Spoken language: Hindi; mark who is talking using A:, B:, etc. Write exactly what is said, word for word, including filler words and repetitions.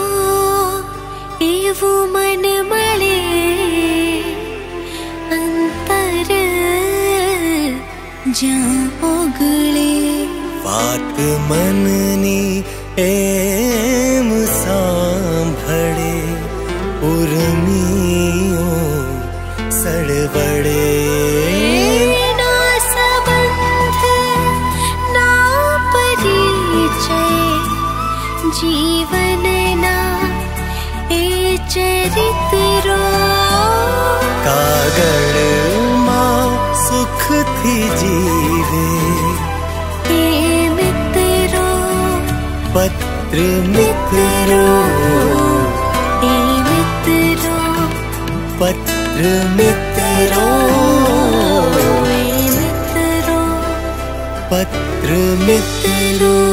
A: एवो मन मळे अंतर ज्यां ओगळे
B: बात मननी एम सांभळे उर्मियों सड़बड़े
A: ना संबंध ना परिचय जीवन ना ए चरित्रो
B: कागड़ मां सुख थी जीवे
A: ए मित्रो
B: पत्र मित्रो
A: ए मित्रो
B: पत्र मित्रो
A: ए मित्रो
B: पत्र मित्रो